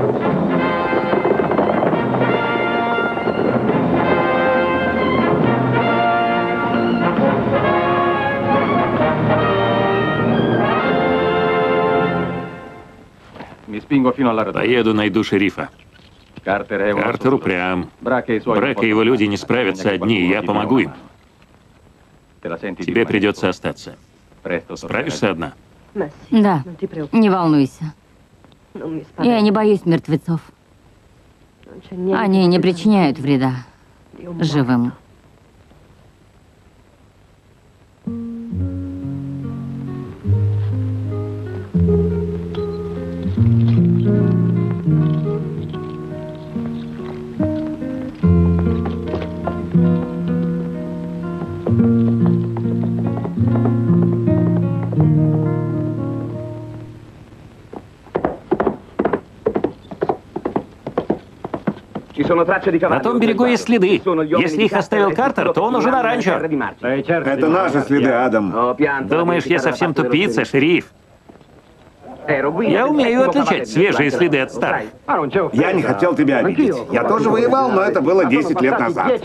Поеду, найду шерифа. Картер упрям. Брэк и его люди не справятся одни, я помогу им. Тебе придется остаться. Справишься одна? Да, не волнуйся. Я не боюсь мертвецов. Они не причиняют вреда живым. На том берегу есть следы. Если их оставил Картер, то он уже на ранчо. Это наши следы, Адам. Думаешь, я совсем тупица, шериф? Я умею отличать свежие следы от старых. Я не хотел тебя обидеть. Я тоже воевал, но это было 10 лет назад.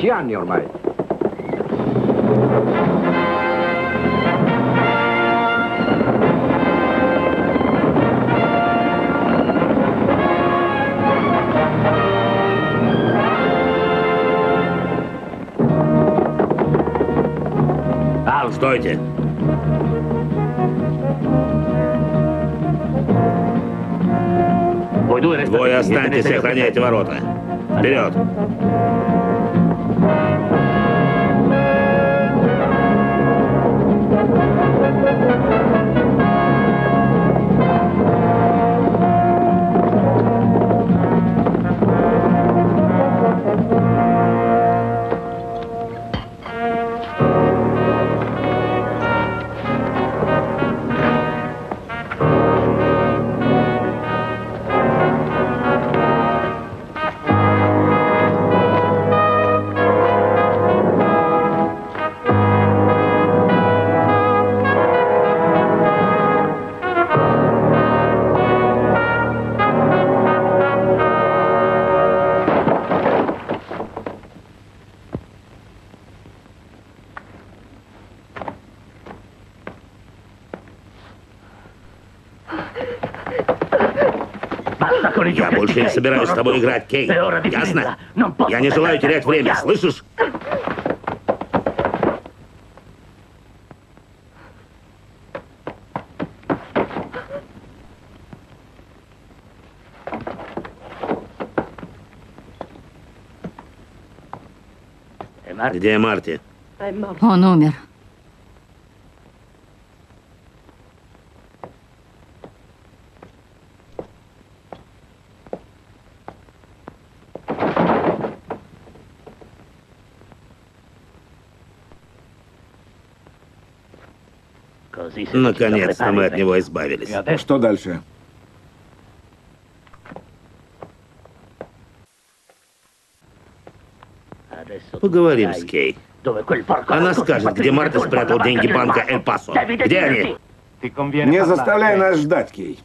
Стойте. Двое останьтесь и охраняйте ворота. Вперед! Я больше не собираюсь с тобой играть, Кей. Ясно? Я не желаю терять время, слышишь? Где Марти? Он умер. Наконец-то мы от него избавились. Что дальше? Поговорим с Кей. Она скажет, где Марти спрятал деньги банка Эль Пасо. Где они? Не заставляй нас ждать, Кей.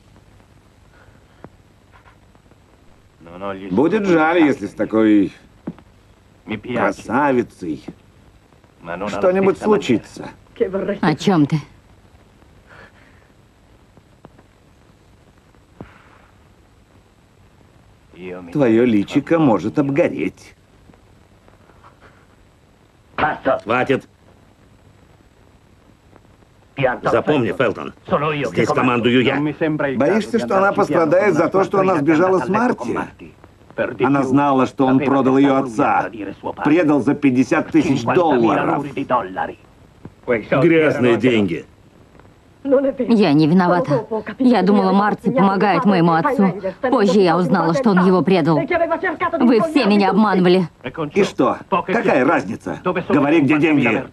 Будет жаль, если с такой красавицей что-нибудь случится. О чем ты? Твое личико может обгореть. Хватит. Запомни, Фелтон, здесь командую я. Боишься, что она пострадает за то, что она сбежала с Марти? Она знала, что он продал ее отца. Предал за $50 000. Грязные деньги. Я не виновата. Я думала, Марти помогает моему отцу. Позже я узнала, что он его предал. Вы все меня обманывали. И что? Какая разница? Говори, где деньги.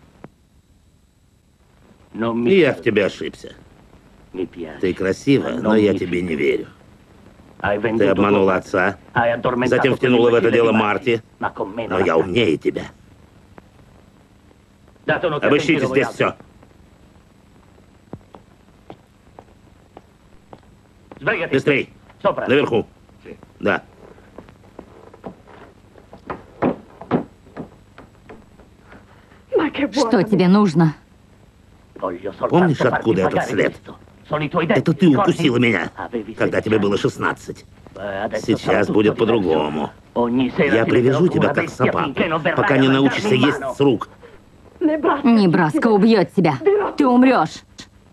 Я в тебя ошибся. Ты красива, но я тебе не верю. Ты обманула отца, затем втянула в это дело Марти, но я умнее тебя. Обыщите здесь все. Быстрей! Наверху. Да. Что тебе нужно? Помнишь, откуда этот след? Это ты укусила меня, когда тебе было 16. Сейчас будет по-другому. Я привяжу тебя как собаку, пока не научишься есть с рук. Небраска убьет тебя. Ты умрешь.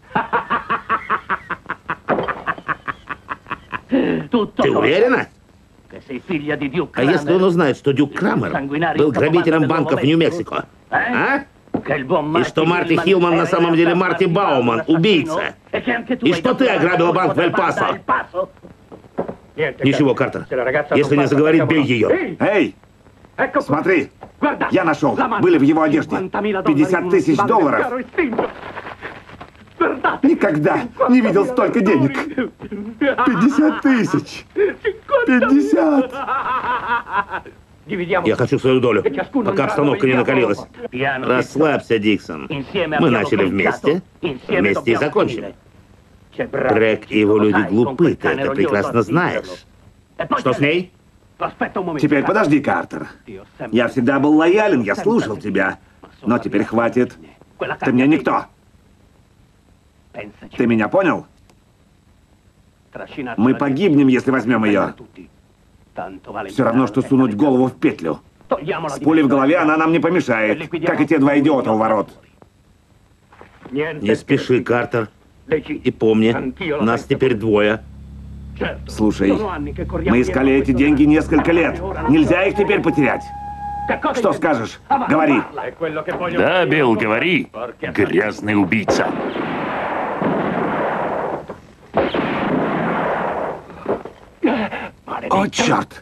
Ты уверена? А если он узнает, что Дюк Крамер был грабителем банков в Нью-Мексико? А? И что Марти Хилман на самом деле Марти Бауман, убийца? И что ты ограбила банк в Эль-Пасо? Ничего, Картер. Если не заговорит, бей ее. Эй! Смотри! Я нашел. Были в его одежде. $50 000. Никогда не видел столько денег. 50 000. 50. Я хочу свою долю, пока обстановка не накалилась. Расслабься, Диксон. Мы начали вместе, вместе и закончим. Грег и его люди глупы, ты это прекрасно знаешь. Что с ней? Теперь подожди, Картер. Я всегда был лоялен, я слушал тебя. Но теперь хватит. Ты мне никто. Ты меня понял? Мы погибнем, если возьмем ее. Все равно, что сунуть голову в петлю. С пулей в голове она нам не помешает, как и те два идиота у ворот. Не спеши, Картер. И помни, нас теперь двое. Слушай, мы искали эти деньги несколько лет. Нельзя их теперь потерять. Что скажешь? Говори. Да, Билл, говори. Грязный убийца. О, черт!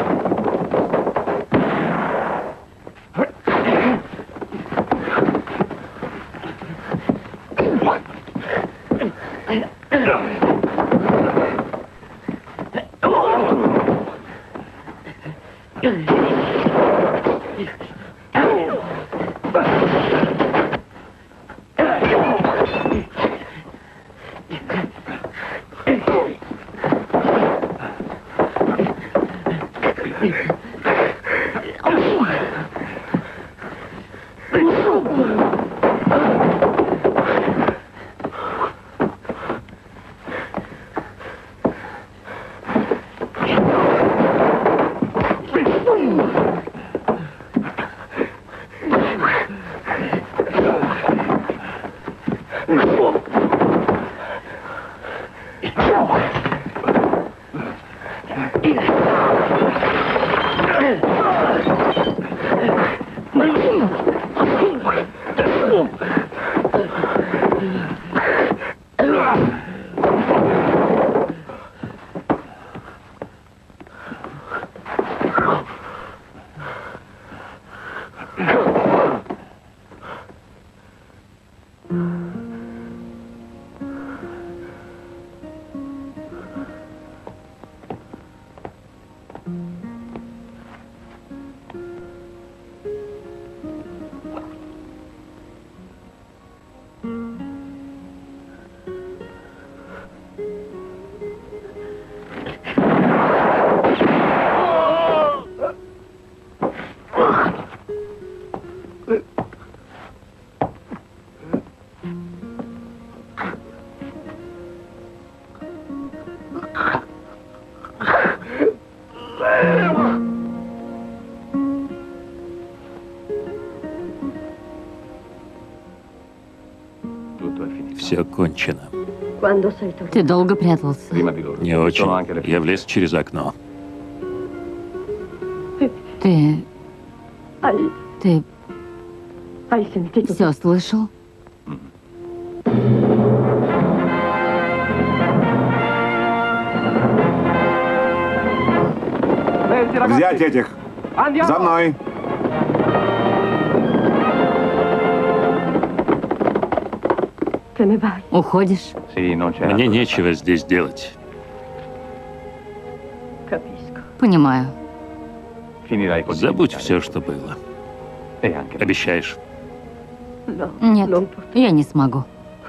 Все кончено. Ты долго прятался? Не очень. Я влез через окно. Ты все слышал? Взять этих! За мной! Уходишь? Мне нечего здесь делать. Понимаю. Забудь все, что было. Обещаешь? Нет, я не смогу.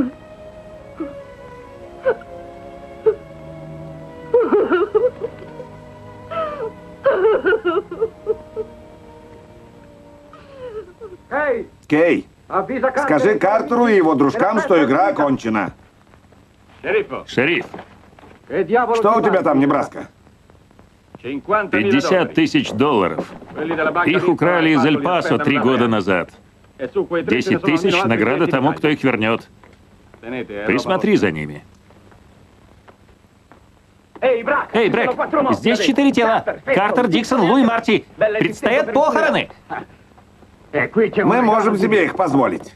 Кей, скажи Картеру и его дружкам, что игра окончена. Шериф, Что у тебя там, Небраска? 50 тысяч долларов. Их украли из Эль-Пасо 3 года назад. 10 тысяч награда тому, кто их вернет. Присмотри за ними. Эй, Брэк, здесь 4 тела. Картер, Диксон, Лу и Марти. Предстоят похороны. Мы можем себе их позволить.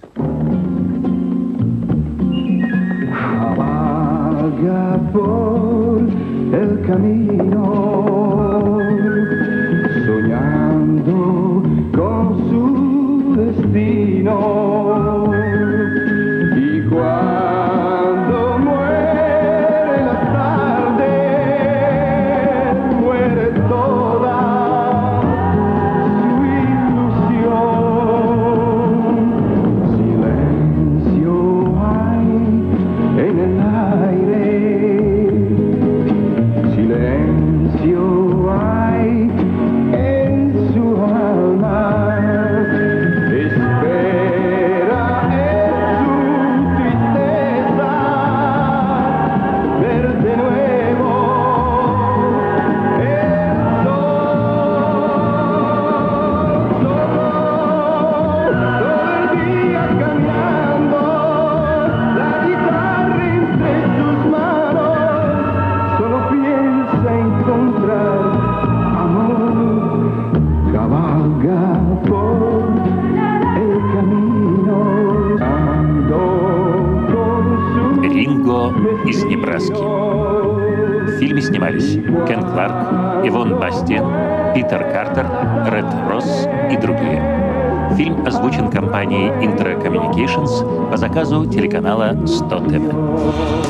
В фильме снимались Кен Кларк, Ивон Бастиен, Питер Картер, Ред Росс и другие. Фильм озвучен компанией Intra Communications по заказу телеканала 100 ТВ.